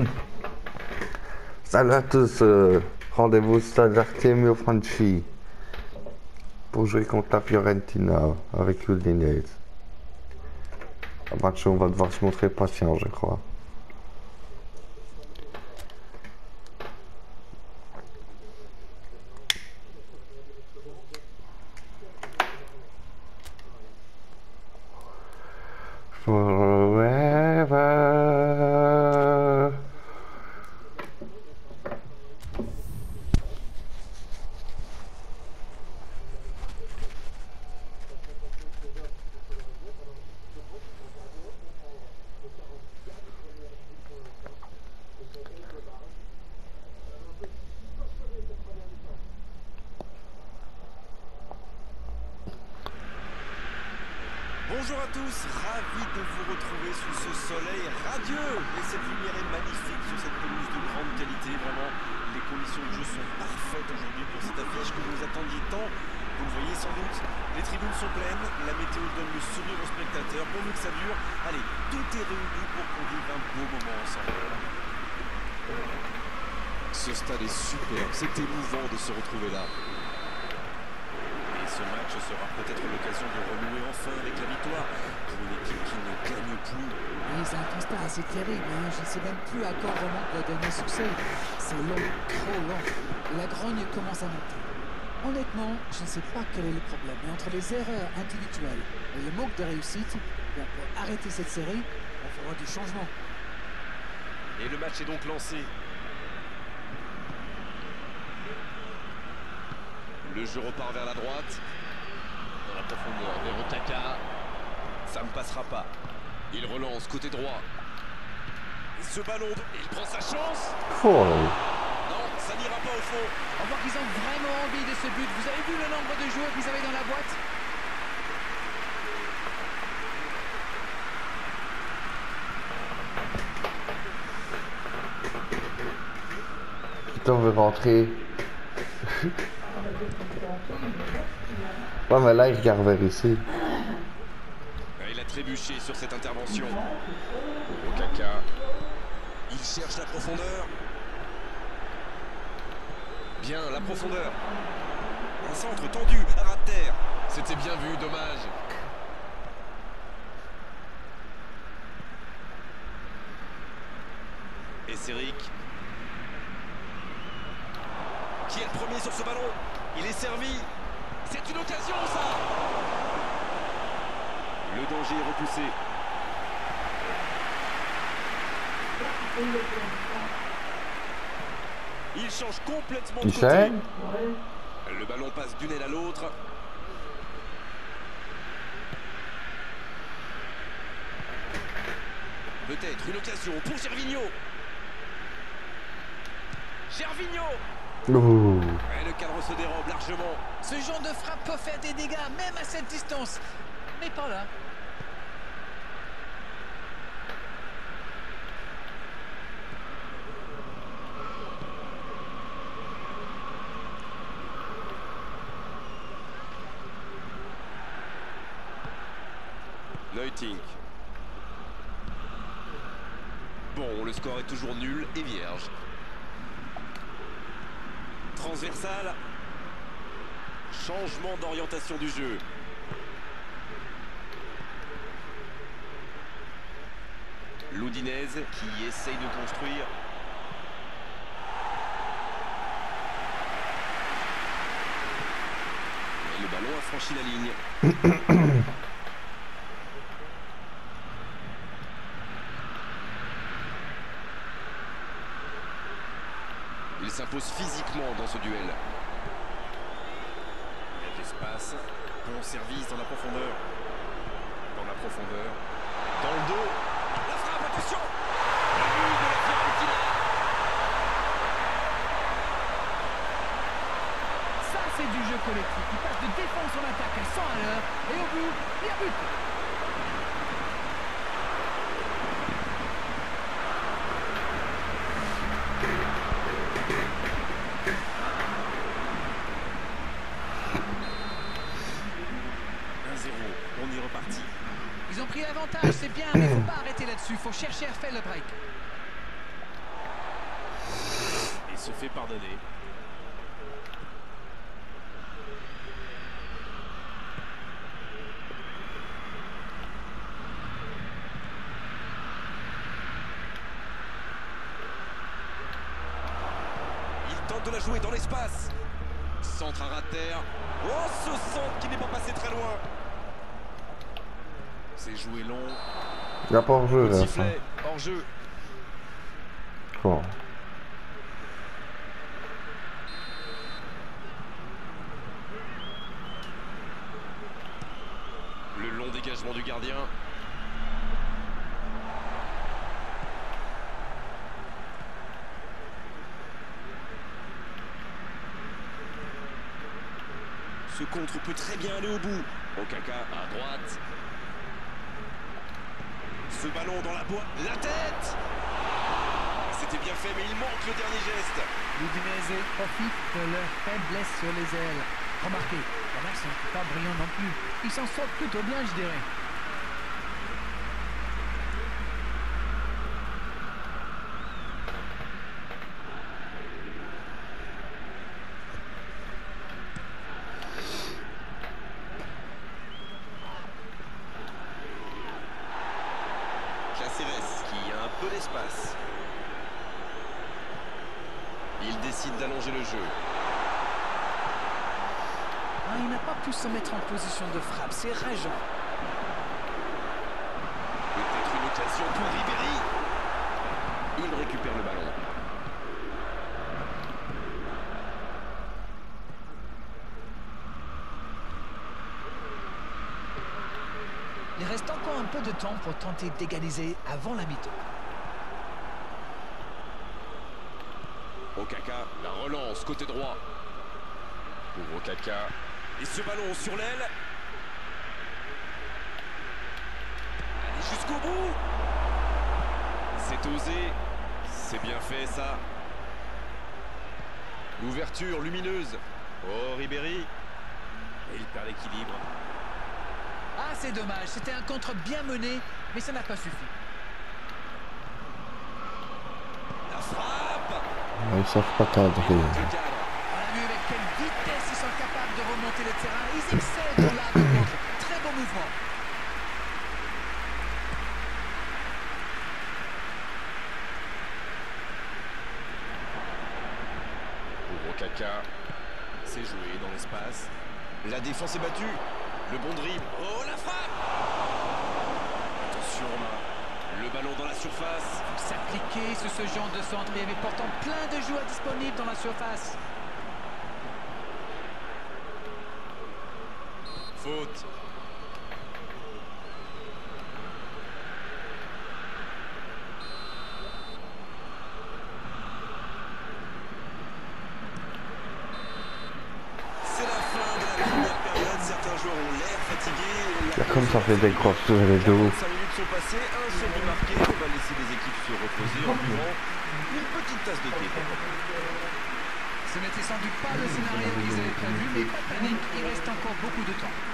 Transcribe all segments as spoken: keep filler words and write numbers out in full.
Salut à tous, euh, rendez-vous au stade Artemio Franchi pour jouer contre la Fiorentina avec Udinese. Un match où on va devoir se montrer patient, je crois. Forever. Bonjour à tous, ravi de vous retrouver sous ce soleil radieux. Et cette lumière est magnifique sur cette pelouse de grande qualité. Vraiment, les conditions de jeu sont parfaites aujourd'hui pour cette affiche que vous attendiez tant. Vous le voyez sans doute, les tribunes sont pleines, la météo donne le sourire aux spectateurs. Pourvu que ça dure, allez, tout est réuni pour qu'on vive un beau moment ensemble. Ce stade est super, c'est émouvant de se retrouver là. Et ce match sera peut-être l'occasion de renouer enfin avec la victoire pour une équipe qui ne gagne plus. Oui, c'est un constat assez terrible. Hein. Je ne sais même plus à quand remonte le dernier succès. C'est long, trop long. La grogne commence à monter. Honnêtement, je ne sais pas quel est le problème. Mais entre les erreurs individuelles et le manque de réussite, bien, pour arrêter cette série, il faudra du changement. Et le match est donc lancé. Le jeu repart vers la droite. Dans la profondeur, vers Otaka. Ça ne passera pas. Il relance côté droit. Ce ballon, il prend sa chance. Oh. Non, ça n'ira pas au fond. On voit qu'ils ont vraiment envie de ce but. Vous avez vu le nombre de joueurs qu'ils avaient dans la boîte? Putain, on veut rentrer. Ouais, mais là, il regarde vers ici. Il a trébuché sur cette intervention. Okaka. Il cherche la profondeur. Bien, la profondeur. Un centre tendu, à ras de terre. C'était bien vu, dommage. Et Céric. Qui est le premier sur ce ballon? Il est servi. C'est une occasion, ça. Le danger est repoussé. Il change complètement de Michel? côté. Le ballon passe d'une aile à l'autre. Peut-être une occasion pour Gervinho. Gervinho. Ouh. Et le cadre se dérobe largement. Ce genre de frappe peut faire des dégâts, même à cette distance. Mais pas là. Neutink. Bon, le score est toujours nul et vierge. Transversal. Changement d'orientation du jeu. L'Udinese qui essaye de construire. Et le ballon a franchi la ligne. Il s'impose physiquement dans ce duel. Il y a de l'espace. Bon service dans la profondeur. Dans la profondeur. Dans le dos. La frappe, attention. Le but de la Fiorentina. Ça, c'est du jeu collectif. Il passe de défense en attaque à cent à l'heure. Et au bout, il y a but. On y est reparti. Ils ont pris l'avantage, c'est bien, mais il ne faut pas arrêter là-dessus. Il faut chercher à faire le break. fait pardonner. Il tente de la jouer dans l'espace. Centre à ras de terre. Oh, ce centre qui n'est pas passé très loin. C'est joué long. Il n'y a pas hors-jeu là. Sifflet, hors jeu. Bon. Le long dégagement du gardien. Ce contre peut très bien aller au bout. Okaka à droite. Ce ballon dans la boîte. La tête. C'était bien fait, mais il manque le dernier geste. L'Udinese profite de leur faiblesse sur les ailes. Remarquez, la match n'est pas brillant non plus. Ils s'en sortent plutôt bien, je dirais. Caceres qui a un peu d'espace. Il décide d'allonger le jeu. Ah, il n'a pas pu se mettre en position de frappe, c'est rageant. Peut-être une occasion pour Ribéry. Il récupère le ballon. Il reste encore un peu de temps pour tenter d'égaliser avant la mi-temps. Okaka, la relance côté droit. Pour Okaka. Et ce ballon sur l'aile. Allez jusqu'au bout. C'est osé. C'est bien fait ça. L'ouverture lumineuse. Oh Ribéry. Et il perd l'équilibre. Ah, c'est dommage, c'était un contre bien mené, mais ça n'a pas suffi. La frappe. Ils ne savent pas cadrer. On a vu avec quelle vitesse ils sont capables de remonter le terrain. Ils excellent dans l'art de contre. Très bon mouvement. Pour Okaka. C'est joué dans l'espace. La défense est battue. Le bon dribble. Oh, la frappe. Attention, Romain. Le ballon dans la surface. S'appliquer sur ce genre de centre. Il y avait pourtant plein de joueurs disponibles dans la surface. Faute. C'est la fin de la première période. Certains joueurs ont l'air fatigués. Là, comme ça fait des grosses sur les dos. quarante-cinq minutes sont passées, un seul but marqué. On va laisser les équipes se reposer en buvant une petite tasse de thé. Ce n'était sans doute pas le scénario qu'ils avaient prévu, mais pas de panique, il reste encore beaucoup de temps.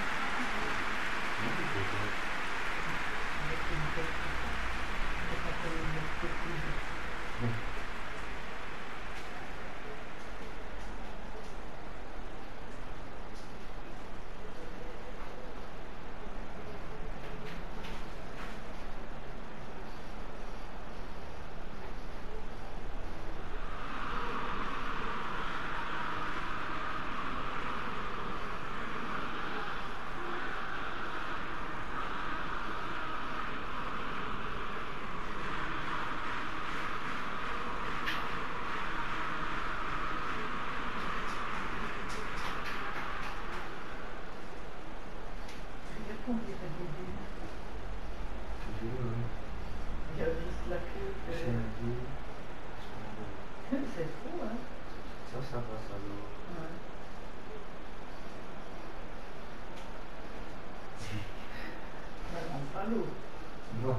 C'est fou, hein? Ça, ça va, ça va. Ouais. Ça rentre pas l'eau. Non.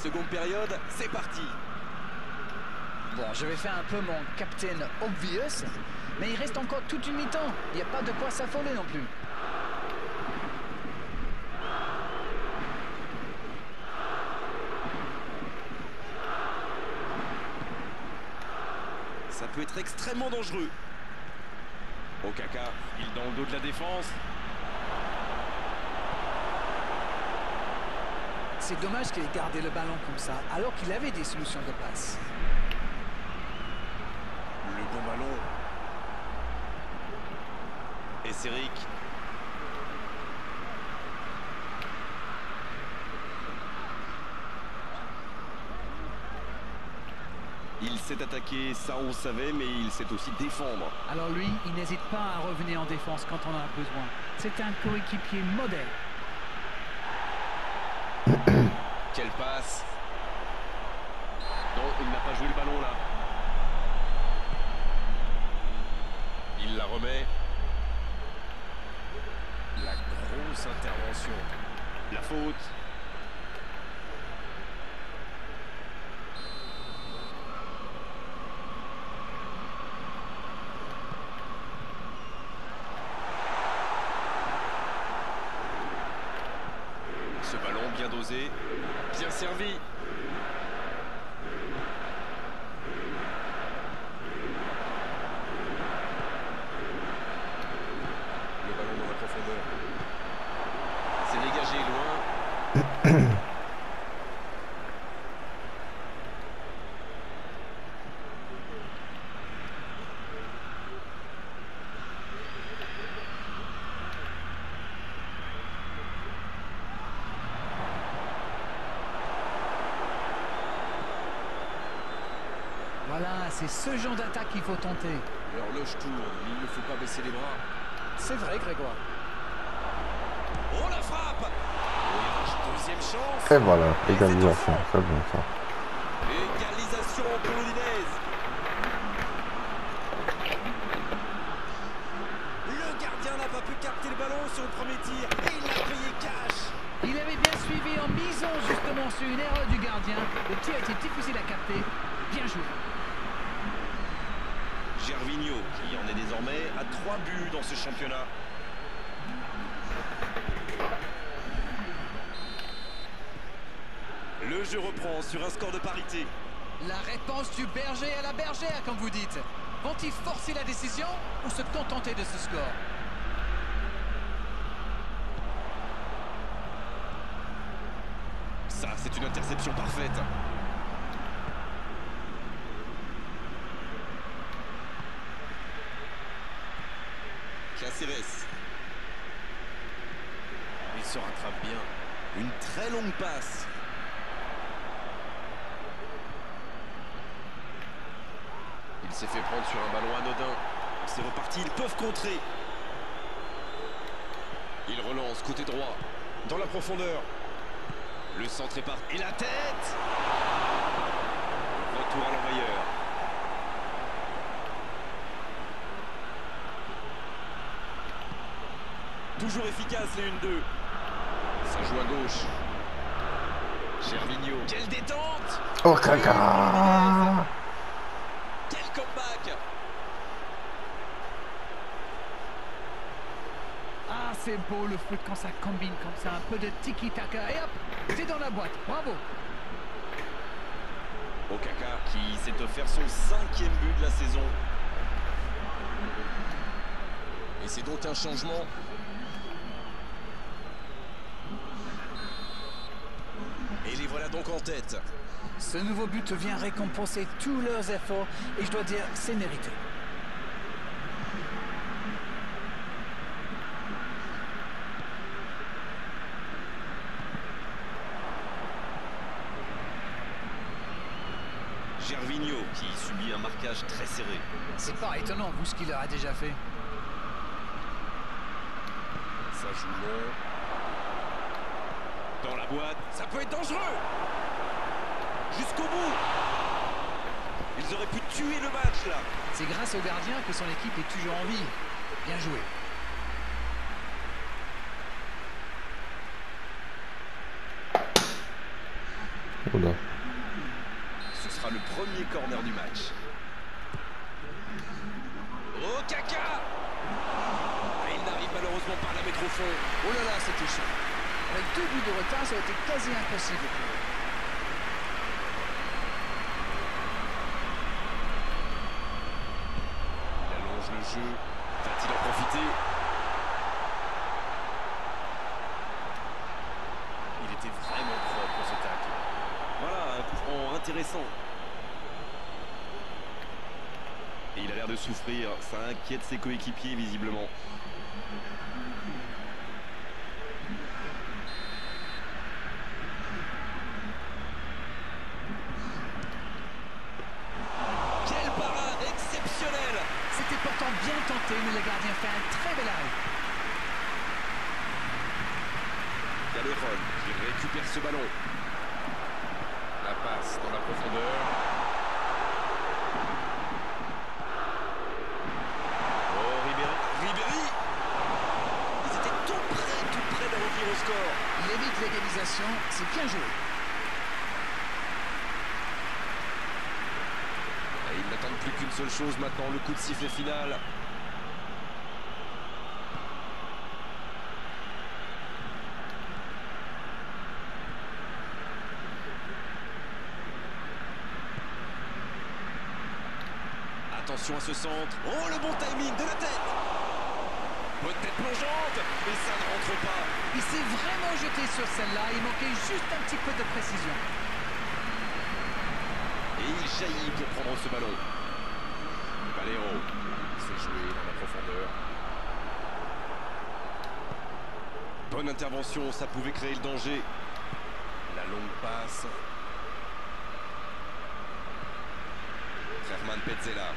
seconde période, c'est parti. Bon, je vais faire un peu mon Captain Obvious, mais il reste encore toute une mi-temps. Il n'y a pas de quoi s'affoler non plus. Ça peut être extrêmement dangereux. Okaka, il dans le dos de la défense. C'est dommage qu'il ait gardé le ballon comme ça, alors qu'il avait des solutions de passe. Le bon ballon. Et c'est Rick. Il s'est attaqué, ça on savait, mais il sait aussi défendre. Alors lui, il n'hésite pas à revenir en défense quand on en a besoin. C'est un coéquipier modèle. Quelle passe. Non, il n'a pas joué le ballon là. Il la remet. La grosse intervention. La faute. Ce ballon bien dosé, bien servi. Le ballon dans la profondeur. C'est dégagé loin. Voilà, c'est ce genre d'attaque qu'il faut tenter. L'horloge tourne, il ne faut pas baisser les bras. C'est vrai, Grégoire. Oh la frappe! Deuxième chance. Et voilà, égalisation, c'est bon ça. Égalisation pour l'Udinese. Le gardien n'a pas pu capter le ballon sur le premier tir et il l'a payé cash. Il avait bien suivi en misant justement sur une erreur du gardien. Le tir était difficile à capter. Bien joué. Gervinho, qui en est désormais à trois buts dans ce championnat. Le jeu reprend sur un score de parité. La réponse du berger à la bergère, comme vous dites. Vont-ils forcer la décision ou se contenter de ce score? Ça, c'est une interception parfaite. Caceres. Il se rattrape bien. Une très longue passe. Il s'est fait prendre sur un ballon anodin. C'est reparti, ils peuvent contrer. Il relance côté droit. Dans la profondeur. Le centre est parti. Et la tête! Retour à l'envoyeur. Toujours efficace les un deux. Ça joue à gauche. Gervinho. Quelle détente! Oh caca! Quel comeback! Ah, c'est beau le foot quand ça combine comme ça. Un peu de tiki-taka. Et hop, c'est dans la boîte. Bravo. Okaka qui s'est offert son cinquième but de la saison. Et c'est donc un changement. Et les voilà donc en tête. Ce nouveau but vient récompenser tous leurs efforts et je dois dire, c'est mérité. Gervinho qui subit un marquage très serré. C'est pas étonnant, vous, ce qu'il leur a déjà fait. Ça joue long. Dans la boîte, ça peut être dangereux. Jusqu'au bout. Ils auraient pu tuer le match là. C'est grâce au gardien que son équipe est toujours en vie. Bien joué. Oula. Ce sera le premier corner du match. Oh, Kaka! Et il n'arrive malheureusement pas à la mettre au fond. Oh là là, c'était chaud. Avec deux buts de retard, ça a été quasi impossible pour eux. Il allonge le jeu. Va-t-il en profiter? Il était vraiment propre ce tacle. Voilà, un coup franc intéressant. Et il a l'air de souffrir. Ça inquiète ses coéquipiers visiblement. Quelle parade exceptionnelle! C'était pourtant bien tenté, mais le gardien fait un très bel arrêt. Galéron qui récupère ce ballon. La passe dans la profondeur. Oh, Ribéry. Ribéry! Ils étaient tout près, tout près de revenir au score. Il évite l'égalisation, c'est bien joué. Et ils n'attendent plus qu'une seule chose maintenant, le coup de sifflet final. Attention à ce centre. Oh, le bon timing de la tête. Bonne tête plongeante, mais ça ne rentre pas. Il s'est vraiment jeté sur celle-là, il manquait juste un petit peu de précision. Et il jaillit pour prendre ce ballon. Valero s'est joué dans la profondeur. Bonne intervention, ça pouvait créer le danger. La longue passe. Herman Petzela.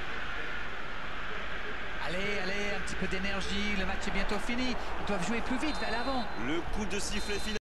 Allez, allez, un petit peu d'énergie, le match est bientôt fini. Ils doivent jouer plus vite vers l'avant. Le coup de sifflet final.